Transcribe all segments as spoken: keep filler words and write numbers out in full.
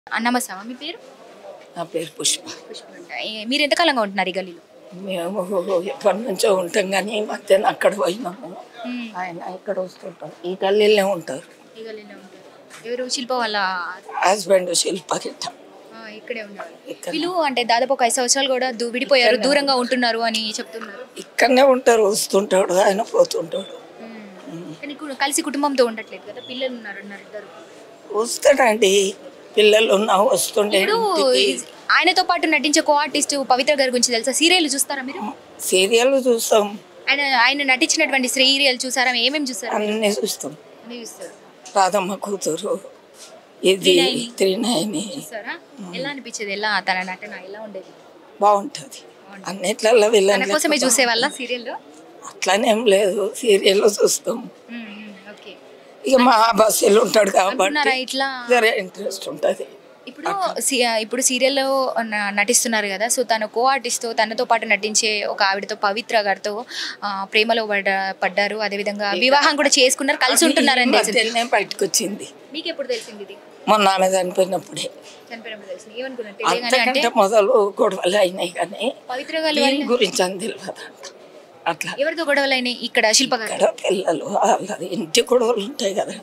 నమస్తే మీ పేరు? నా పేరు పుష్ప. పుష్ప మీరు ఎంత కాలంగా ఉంటున్నారు ఈ గల్లీలో? మేము ఎప్పటి నుంచో ఉంటాం కానీ ఈ మధ్యన అక్కడ పోయినాము. ఆయన ఇక్కడ వస్తుంటాం, ఈ గల్లీలో ఉంటారు. ఈ గల్లీలో ఉంటారు. ఎవరు? శిల్ప వాళ్ళ హస్బెండ్ శిల్ప గిట్ట ఇక్కడే ఉన్నారు. వీళ్ళు అంటే దాదాపు ఒక ఐదు సంవత్సరాలు కూడా విడిపోయారు, దూరంగా ఉంటున్నారు అని చెప్తున్నారు. ఇక్కడనే ఉంటారు, వస్తుంటాడు ఆయన, పోతుంటాడు. కానీ కలిసి కుటుంబంతో ఉండట్లేదు కదా, పిల్లలు ఉన్నారు అన్నారు ఇద్దరు. వస్తాడండి, పిల్లలు ఉన్నా వస్తుండే. ఆయనతో పాటు నటించే కో ఆర్టిస్ట్ పవిత్ర గారి గురించి తెలుసా? సీరియల్ చూస్తారా మీరు? సీరియల్ చూస్తాం. ఆయన ఆయన నటించినటువంటి సీరియల్ చూసారా? ఏమేమి చూసారా? అన్నీ చూస్తాం. చూస్తారు. రాధమ్మ కూతురు, ఇది త్రినయని. ఎలా అనిపించేది? ఎలా తన నటన ఎలా ఉండేది? బాగుంటది. అన్నిట్లలో వీళ్ళ కోసమే చూసే వాళ్ళ సీరియల్లో అట్లానేం లేదు, సీరియల్లో చూస్తాం. ఇక మా బస్సులు ఉంటాడు కాబట్టి ఇట్లా ఇంట్రెస్ట్ ఉంటుంది. ఇప్పుడు ఇప్పుడు సీరియల్లో నటిస్తున్నారు కదా, సో తను కో ఆర్టిస్ట్ తనతో పాటు నటించే ఒక ఆవిడతో పవిత్ర గారితో ప్రేమలో పడ్డ పడ్డారు అదేవిధంగా వివాహం కూడా చేసుకున్నారు, కలిసి ఉంటున్నారని తెలిసింది. బయటకు వచ్చింది. మీకు ఎప్పుడు తెలిసింది ఇది? మొన్న ఆమె చనిపోయినప్పుడే. చనిపోయినప్పుడు తెలిసింది. ఏమనుకున్నారు? మొదలు గొడవలు అయినాయి కానీ పవిత్ర గారి గురించి అని తెలియదు. అట్లా ఎవరితో గొడవలు అయినాయి? ఇక్కడ శిల్ప గారు పిల్లలు ఇంటి గొడవలు ఉంటాయి కదా.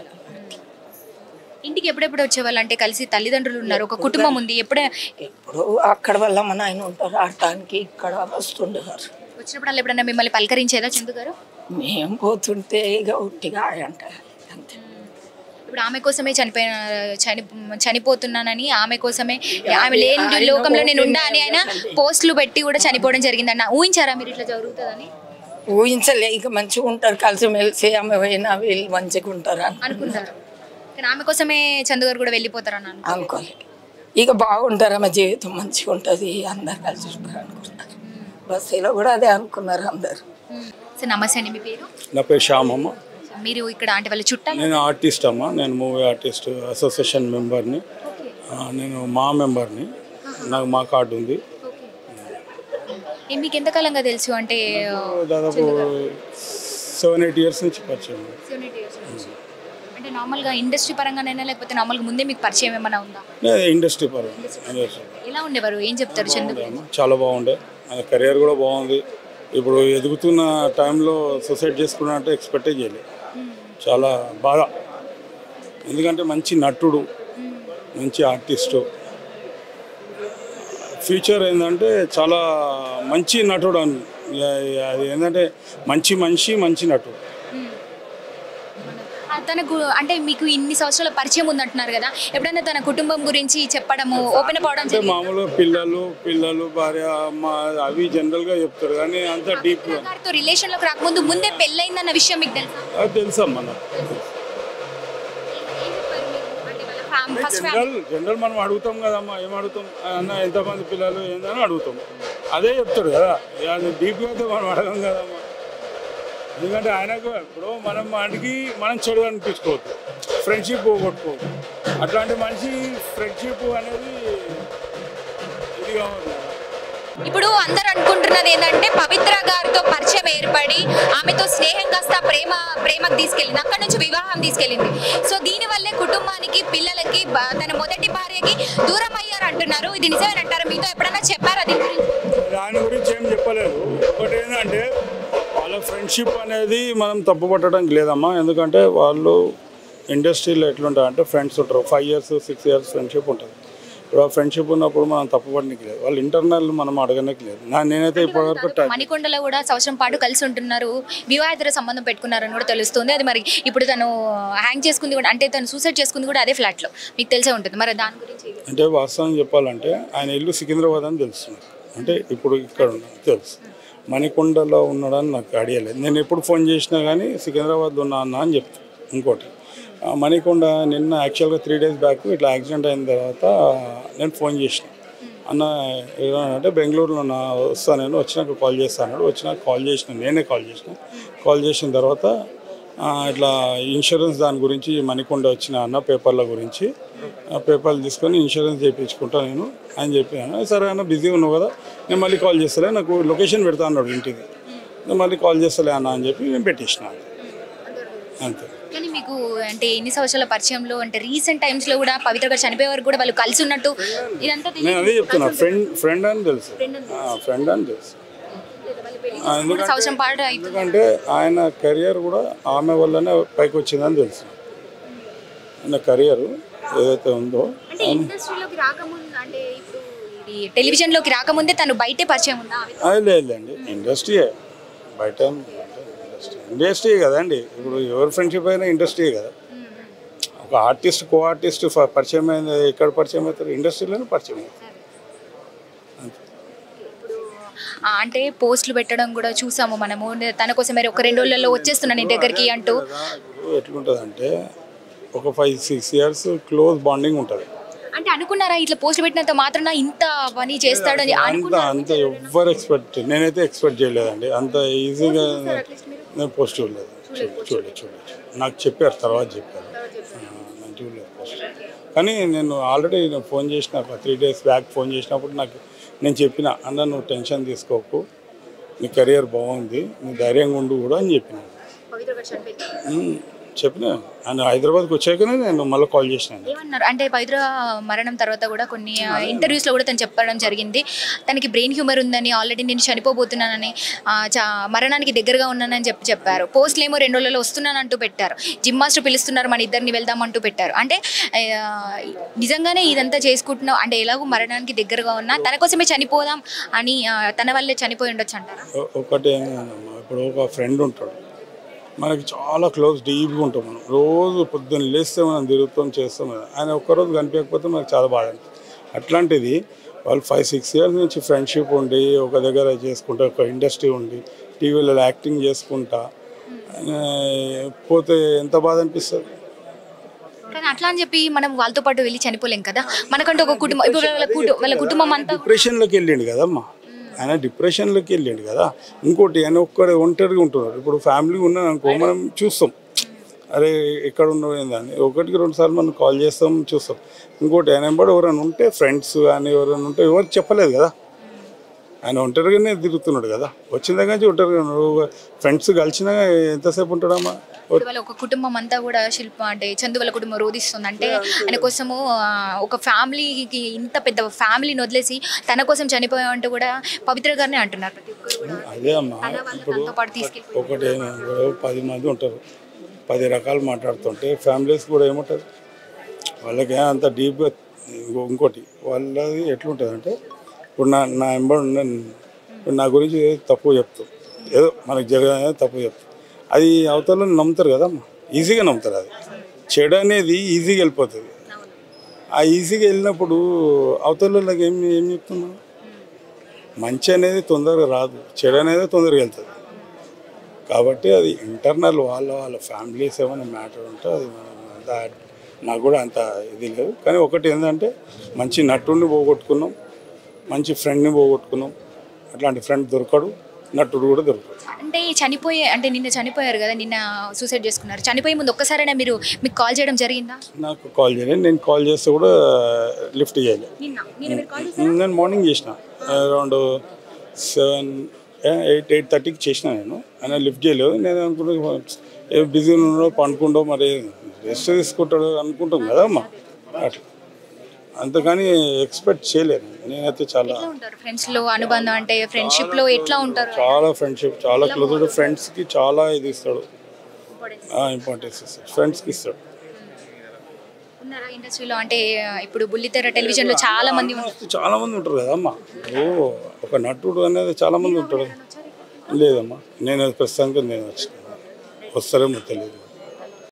ఇంటికి ఎప్పుడెప్పుడు వచ్చేవాళ్ళు? అంటే కలిసి తల్లిదండ్రులు ఉన్నారు, ఒక కుటుంబం ఉంది. ఎప్పుడే ఎప్పుడు అక్కడ వల్ల మన ఆయన ఉంటారు, ఆడటానికి ఇక్కడ వస్తుండేవారు. వచ్చినప్పుడు ఎప్పుడన్నా మిమ్మల్ని పలకరించేదా చందు గారు? మేము పోతుంటే ఇక ఉట్టిగా అంట అంతే. ఇప్పుడు ఆమె కోసమే చనిపోయిన చని చనిపోతున్నానని ఆమె కోసమే ఆమె లేని లోకంలో నేను ఉండా అని ఆయన పోస్టులు పెట్టి కూడా చనిపోవడం జరిగిందన్న ఊహించారా మీరు ఇట్లా జరుగుతుందని? ఊహించలే. ఇక మంచిగా ఉంటారు, కలిసి మెలిసి ఆమె పోయినా వీళ్ళు మంచిగా ఉంటారు అనుకుంటారు. కానీ ఆమె కోసమే చందు గారు కూడా వెళ్ళిపోతారని అనుకోలే. ఇక బాగుంటారు, ఆమె జీవితం మంచిగా ఉంటుంది, అందరు కలిసి ఉంటారు అనుకుంటారు. బస్సులో కూడా అదే అనుకున్నారు అందరు. సార్ నమస్తే అండి, మీ పేరు? నా పేరు శ్యామమ్మ. మీరు ఇక్కడ అంటే వాళ్ళ చుట్టాలు? నేను ఆర్టిస్ట్ అమ్మ, నేను మూవీ ఆర్టిస్ట్ అసోసియేషన్ మెంబర్ని. నేను మా మెంబర్ని, నాకు మా కార్డు ఉంది. మీకు ఎంతకాలంగా తెలుసు? అంటే దాదాపు సెవెన్ ఎయిట్ ఇయర్స్ నుంచి పరిచయం. అంటే నార్మల్గా ఇండస్ట్రీ పరంగానైనా లేకపోతే నార్మల్గా ముందే మీకు పరిచయం ఏమైనా ఉందా? ఇండస్ట్రీ పరంగా. ఎలా ఉండేవారు? ఏం చెప్తారు చందు? చాలా బాగుండే, ఆయన కెరియర్ కూడా బాగుంది. ఇప్పుడు ఎదుగుతున్న టైంలో సూసైడ్ చేసుకున్నట్టు ఎక్స్పెక్టే చేయలేదు. చాలా బాధ, ఎందుకంటే మంచి నటుడు, మంచి ఆర్టిస్టు. ఫ్యూచర్ ఏంటంటే చాలా మంచి నటుడు అని, అది ఏంటంటే మంచి మనిషి, మంచి నటుడు. తనకు అంటే మీకు ఇన్ని సంవత్సరాల పరిచయం ఉందంటున్నారు కదా, ఎప్పుడైనా తన కుటుంబం గురించి చెప్పడము, ఓపెన్ అవ్వడం? అంటే మామూలుగా పిల్లలు పిల్లలు భార్య అమ్మ అవి జనరల్గా చెప్తారు కానీ అంత డీప్ రిలేషన్ లోకి రాకముందు ముందే పెళ్ళైందన్న విషయం మీకు తెలుసా? అది తెలుసమ్మా నాకు. జనరల్ జనరల్ మనం అడుగుతాం కదమ్మా, ఏం అడుగుతాం అన్న ఎంతమంది పిల్లలు ఏందని అడుగుతాం, అదే చెప్తాడు కదా. అది డీప్గా అయితే మనం అడగం కదమ్మా, ఎందుకంటే ఆయనకు ఇప్పుడు మనం అడిగి మనం చెడు అనిపించుకోవద్దు, ఫ్రెండ్షిప్ పోగొట్టుకోవద్దు. అట్లాంటి మనిషి ఫ్రెండ్షిప్ అనేది ఇది కావాలి. ఇప్పుడు అందరు అనుకుంటున్నది ఏంటంటే పవిత్ర గారితో పరిచయం ఏర్పడి ఆమెతో స్నేహం కాస్త ప్రేమ ప్రేమకు తీసుకెళ్ళింది, అక్కడ నుంచి వివాహం తీసుకెళ్ళింది. సో దీనివల్లే కుటుంబానికి పిల్లలకి తన మొదటి భార్యకి దూరం అయ్యారు అంటున్నారు. ఇది నిజమేనంటారా? మీతో ఎప్పుడైనా చెప్పారా దీని గురించి? దాని గురించి ఏం చెప్పలేదు. ఒకటి ఏంటంటే వాళ్ళ ఫ్రెండ్షిప్ అనేది మనం తప్పు పట్టడానికి లేదమ్మా, ఎందుకంటే వాళ్ళు ఇండస్ట్రీలో ఎట్లుంటారు అంటే ఫ్రెండ్స్ ఉంటారు, five years six years friendship ఉంటుంది. ఇప్పుడు ఆ ఫ్రెండ్షిప్ ఉన్నప్పుడు మనం తప్పు పట్టడానికి లేదు, వాళ్ళు ఇంటర్నల్ మనం అడగడానికి లేదు. నా నేనైతే ఇప్పటివరకు మణికొండలో కూడా సంవత్సరం పాటు కలిసి ఉంటున్నారు, వివాహేతర సంబంధం పెట్టుకున్నారని కూడా తెలుస్తుంది. అది మరి ఇప్పుడు తను హ్యాంగ్ చేసుకుంది కూడా, అంటే తను సూసైడ్ చేసుకుంది కూడా అదే ఫ్లాట్లో, మీకు తెలిసే ఉంటుంది. మరి దాని గురించి అంటే వాస్తవం చెప్పాలంటే ఆయన ఇల్లు సికింద్రాబాద్ అని తెలుస్తుంది, అంటే ఇప్పుడు ఇక్కడ ఉన్నాను తెలుసు. మణికొండలో ఉన్నాడని నాకు ఐడియా లేదు. నేను ఎప్పుడు ఫోన్ చేసినా కానీ సికింద్రాబాద్లో ఉన్నా అన్న అని చెప్తాను. ఇంకోటి మణికొండ నిన్న యాక్చువల్గా త్రీ డేస్ బ్యాక్ ఇట్లా యాక్సిడెంట్ అయిన తర్వాత నేను ఫోన్ చేసిన, అన్న అంటే బెంగళూరులో నా వస్తాను, నేను వచ్చినాక కాల్ చేస్తాను. వచ్చినాక కాల్ చేసిన, నేనే కాల్ చేసిన. కాల్ చేసిన తర్వాత ఇట్లా ఇన్సూరెన్స్ దాని గురించి మణికొండ వచ్చిన అన్న పేపర్ల గురించి పేపర్లు తీసుకొని ఇన్సూరెన్స్ చేయించుకుంటా నేను అని చెప్పాను. సరే అన్న బిజీగా ఉన్నావు కదా, నేను మళ్ళీ కాల్ చేస్తలే, నాకు లొకేషన్ పెడతా అన్నాడు ఇంటిది, నేను మళ్ళీ కాల్ చేస్తలే అన్న అని చెప్పి నేను పెట్టేసిన అంతే. కానీ మీకు అంటే ఎన్ని సంవత్సరాల పరిచయంలో అంటే రీసెంట్ టైమ్స్ లో కూడా పవిత్ర గారు చనిపోయే వరకు కూడా వాళ్ళు కలిసి ఉన్నట్టు ఇదంతా నేను అదే చెప్తున్నా, ఫ్రెండ్ ఫ్రెండ్ అని తెలుసు, ఫ్రెండ్ అని తెలుసు. సంవత్సరం పాటు ఎందుకంటే ఆయన కెరియర్ కూడా ఆమె వల్లనే పైకి వచ్చిందని తెలుసు. ఆయన కెరియర్ ఏదైతే ఉందో అంటే ఇండస్ట్రీలోకి రాకముందు అంటే ఇప్పుడు ఇది టెలివిజన్ లోకి రాకముందే తను బయటే పరిచయం ఉందా? అది లేదండి, ఇండస్ట్రీయే బయట ఇండస్ట్రీ ఇండస్ట్రీ కదండి. ఇప్పుడు ఎవరి ఫ్రెండ్షిప్ అయినా ఇండస్ట్రీయే కదా. ఒక ఆర్టిస్ట్ కో ఆర్టిస్ట్ పరిచయం అయింది, ఎక్కడ పరిచయం అవుతారు? ఇండస్ట్రీలోనే పరిచయం అవుతారు. అంటే పోస్టులు పెట్టడం కూడా చూసాము మనము, తన కోసం మరి ఒక రెండు రోజులలో వచ్చేస్తున్నాను నీ దగ్గరికి అంటూ. ఎట్లుంటుంది అంటే ఒక five six years close bonding ఉంటుంది. అంటే అనుకున్నారా ఇట్లా పోస్టులు పెట్టినంత మాత్రాన ఇంత పని చేస్తాడని? అంత అంత ఎవ్వరు ఎక్స్పెక్ట్, నేనైతే ఎక్స్పెక్ట్ చేయలేదండి అంత ఈజీగా. నేను పోస్ట్ చూడలేదు, చూడలేదు చూడలేదు నాకు చెప్పారు, తర్వాత చెప్పారు, నేను చూడలేదు పోస్ట్. కానీ నేను ఆల్రెడీ నేను ఫోన్ చేసిన త్రీ డేస్ బ్యాక్ ఫోన్ చేసినప్పుడు నాకు నేను చెప్పిన, అన్న నువ్వు టెన్షన్ తీసుకోకు, నీ కెరియర్ బాగుంది, నీ ధైర్యంగా ఉండు కూడా అని చెప్పిన చెప్పిన. ఆయన హైదరాబాద్కి వచ్చాకనే నేను మళ్ళీ కాల్ చేసినాను. ఏమన్నారు అంటే పవిత్ర మరణం తర్వాత కూడా కొన్ని ఇంటర్వ్యూస్లో కూడా తను చెప్పడం జరిగింది, తనకి బ్రెయిన్ హ్యూమర్ ఉందని, ఆల్రెడీ నేను చనిపోబోతున్నానని, మరణానికి దగ్గరగా ఉన్నానని చెప్పి చెప్పారు. పోస్టులు ఏమో రెండు రోజులలో వస్తున్నానంటూ పెట్టారు, జిమ్ మాస్టర్ పిలుస్తున్నారు మన ఇద్దరిని వెళ్దామంటూ పెట్టారు. అంటే నిజంగానే ఇదంతా చేసుకుంటున్నావు అంటే ఎలాగో మరణానికి దగ్గరగా ఉన్నా తన కోసమే చనిపోదాం అని, తన వల్లే చనిపోయి ఉండొచ్చు అంటారా? ఒకటి ఇప్పుడు ఒక ఫ్రెండ్ ఉంటాడు, మనకి చాలా క్లోజ్ డీప్గా ఉంటాం, మనం రోజు పొద్దున్న లేస్తే మనం తిరుగుతాం చేస్తాం కదా. ఆయన ఒక్కరోజు కనిపించకపోతే మనకు చాలా బాధ అనిపిస్తుంది. అట్లాంటిది వాళ్ళు ఫైవ్ సిక్స్ ఇయర్స్ నుంచి ఫ్రెండ్షిప్ ఉండి ఒక దగ్గర చేసుకుంటా, ఒక ఇండస్ట్రీ ఉండి టీవీలలో యాక్టింగ్ చేసుకుంటా పోతే ఎంత బాధ అనిపిస్తుంది. కానీ అట్లా అని చెప్పి మనం వాళ్ళతో పాటు వెళ్ళి చనిపోలేం కదా, మనకంటే ఒక కుటుంబం, ఇప్పుడు వాళ్ళ వాళ్ళ కుటుంబం అంతా డిప్రెషన్లోకి వెళ్ళిండు కదమ్మా, ఆయన డిప్రెషన్లోకి వెళ్ళిండు కదా. ఇంకోటి ఆయన ఒక్కడే ఒంటరిగా ఉంటున్నాడు. ఇప్పుడు ఫ్యామిలీ ఉన్నాను అనుకో మనం చూస్తాం, అరే ఎక్కడ ఉన్నావు ఏందని, ఒకటికి రెండు సార్లు మనం కాల్ చేస్తాం చూస్తాం. ఇంకోటి ఆయన వెంబడి ఎవరైనా ఉంటే ఫ్రెండ్స్ కానీ ఎవరైనా ఉంటే ఎవరికి చెప్పలేదు కదా, ఆయన ఒంటరిగానే తిరుగుతున్నాడు కదా. వచ్చిన దగ్గర నుంచి ఒంటరిగా ఉన్నాడు. ఫ్రెండ్స్ కలిసినా ఎంతసేపు ఉంటాడమ్మా. వాళ్ళ ఒక కుటుంబం అంతా కూడా శిల్ప అంటే చందు వాళ్ళ కుటుంబం రోధిస్తుంది. అంటే ఆయన కోసము ఒక ఫ్యామిలీకి ఇంత పెద్ద ఫ్యామిలీని వదిలేసి తన కోసం చనిపోయామంటూ కూడా పవిత్ర గారిని అంటున్నారు. అదే అమ్మా, ఇప్పుడు ఒకటి పది మంది ఉంటారు, పది రకాలు మాట్లాడుతుంటే ఫ్యామిలీస్ కూడా ఏముంటుంది వాళ్ళకి అంత డీప్గా. ఇంకోటి వాళ్ళది ఎట్లుంటుంది అంటే ఇప్పుడు నా నా ఎంబడి ఉన్న నా గురించి తప్పు చెప్తాం, ఏదో మనకు జరగదు తప్పు చెప్తాం, అది అవతల నమ్ముతారు కదమ్మా, ఈజీగా నమ్ముతారు. అది చెడు అనేది ఈజీగా వెళ్ళిపోతుంది. ఆ ఈజీగా వెళ్ళినప్పుడు అవతలకి ఏం ఏం చెప్తున్నాం, మంచి అనేది తొందరగా రాదు, చెడు అనేది తొందరగా వెళ్తుంది. కాబట్టి అది ఇంటర్నల్ వాళ్ళ వాళ్ళ ఫ్యామిలీస్ ఏమైనా మ్యాటర్ ఉంటే అది నాకు కూడా అంత ఇది లేదు. కానీ ఒకటి ఏంటంటే మంచి నటుడిని పోగొట్టుకున్నాం, మంచి ఫ్రెండ్ని పోగొట్టుకున్నాం. అట్లాంటి ఫ్రెండ్ దొరకడు, నటుడు కూడా దొరకడు. అంటే చనిపోయే అంటే నిన్న చనిపోయారు కదా, నిన్న సూసైడ్ చేసుకున్నారు. చనిపోయే ముందు ఒక్కసారైనా మీరు మీకు కాల్ చేయడం జరిగిందా? నాకు కాల్ చేయలేదు, నేను కాల్ చేస్తే కూడా లిఫ్ట్ చేయలేదు. నేను మార్నింగ్ చేసిన అరౌండ్ సెవెన్ ఎయిట్ ఎయిట్ థర్టీకి చేసిన నేను, ఆయన లిఫ్ట్ చేయలేదు. నేను అనుకుంటా ఏ బిజీ ఉన్నాడో పండుకుంటో మరి రెస్ట్ తీసుకుంటాడు అనుకుంటాం కదా అమ్మా, అట్లా. అంతకని ఎక్స్పెక్ట్ చేయలేదు నేనైతే. చాలా ఫ్రెండ్స్ లో అనుబంధం అంటే ఫ్రెండ్షిప్ లో ఎట్లా ఉంటారు, చాలా ఫ్రెండ్షిప్, చాలా క్లోజ్. ఫ్రెండ్స్కి చాలా ఇది ఇస్తాడు, ఇంపార్టెన్స్ ఇస్తాడు, ఫ్రెండ్స్కి ఇస్తాడు. ఇండస్ట్రీలో అంటే ఇప్పుడు బుల్లితెర టెలివిజన్ లో చాలా మంది చాలా మంది ఉంటారు కదమ్మా. ఓ ఒక నటుడు అనేది చాలా మంది ఉంటాడు. లేదమ్మా, నేను ప్రస్తుతానికి నేను వచ్చిన వస్తారేమో తెలియదు.